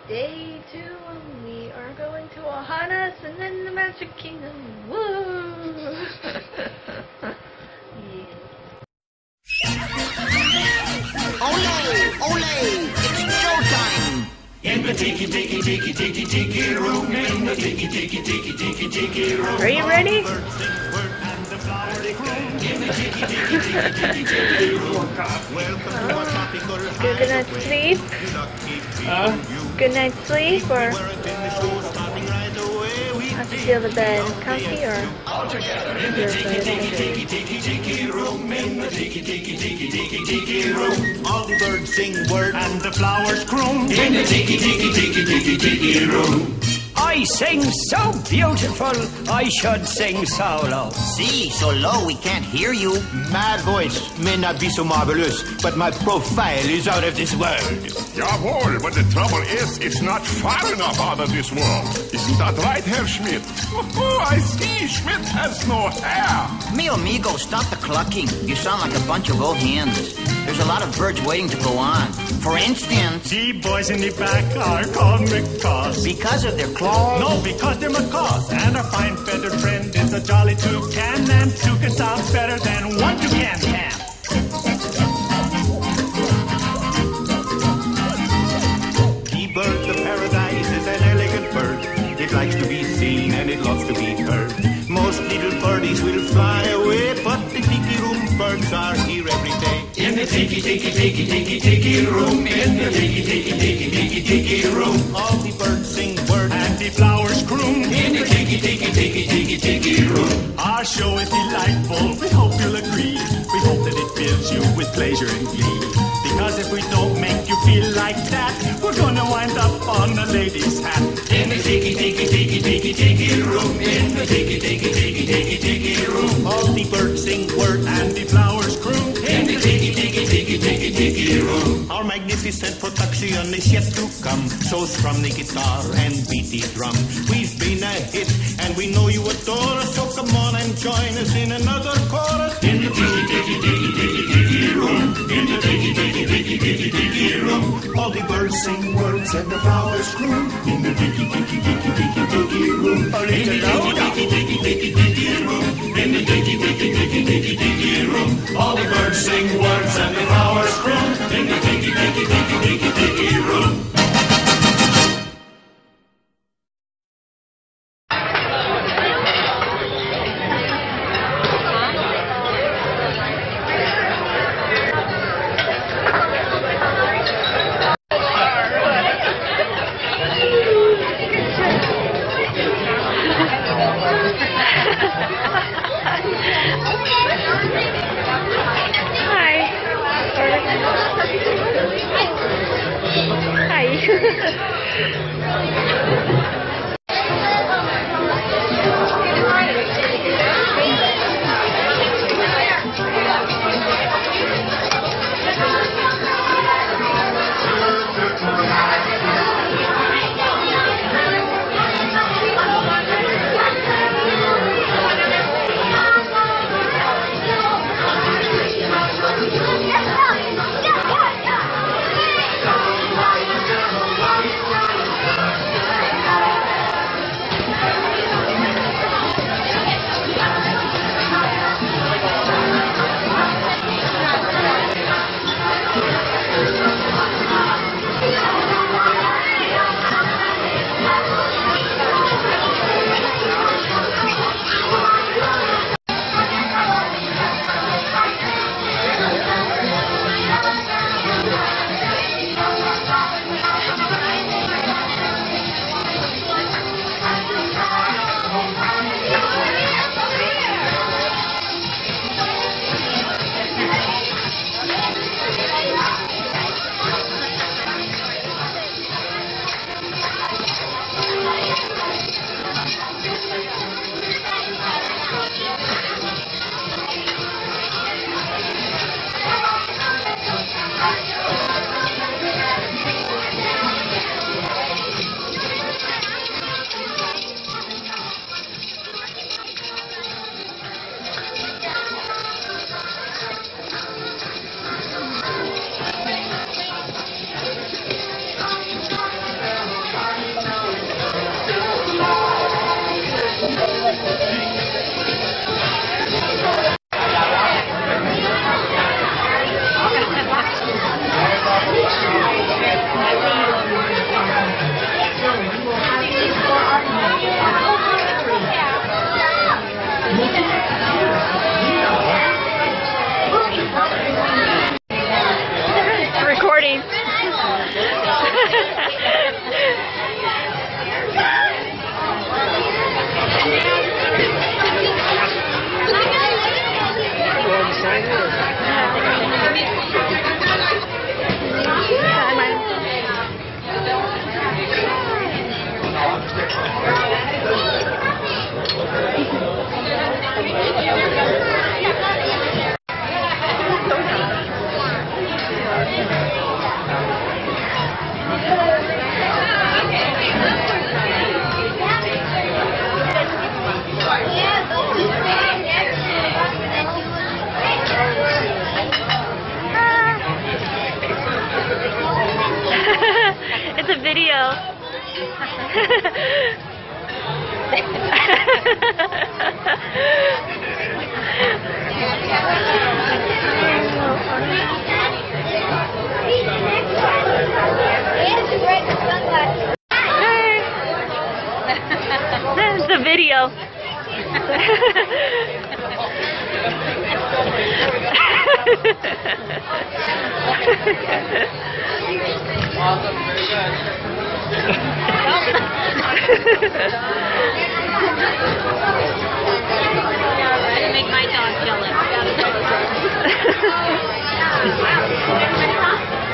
Day 2, we are going to Ohanas and then the Magic Kingdom. Woo! Ole! Ole! It's showtime! In the tiki room, in the tiki room. Are you ready? Good night's sleep? Good night's sleep, or have you feel the bed comfy, or In the tiki room, in the tiki room. All the birds sing words And the flowers croon. In the tiki room. I sing so beautiful, I should sing solo. See, so low we can't hear you. My voice may not be so marvelous, but my profile is out of this world. Jawohl, but the trouble is, it's not far enough out of this world. Isn't that right, Herr Schmidt? Oh, I see, Schmidt has no hair. Mio amigo, stop the clucking. You sound like a bunch of old hens. There's a lot of birds waiting to go on. For instance, The boys in the back are called macaws. because of their claws. No, because they're macaws. And our fine feathered friend is a jolly toucan. And toucan sounds better than one toucan can. The bird of paradise is an elegant bird. It likes to be seen and it loves to be heard. Most little birdies will fly away, but the tiki room birds are here every day. In the tiki room. In the tiki room. All the birds sing words And the flowers croon. In the tiki room. Our show is delightful. We hope you'll agree. We hope that it fills you with pleasure and glee. Because if we don't make you feel like that, we're gonna wind up on a lady's hat. In the tiki room. In the tiki room. all the birds sing words And the flowers croon. In the tiki room. Our magnificent production is yet to come. So strum the guitar and beat the drum. We've been a hit and we know you adore us. So come on and join us in another chorus. In the tiki room. In the tiki room. All the birds sing words And the flowers croon. In the tiki room. a little louder. Tiki room. In the tiki room. All the birds sing words and the flowers croon. In the tiki room. video. That's the video. Make my dog jealous.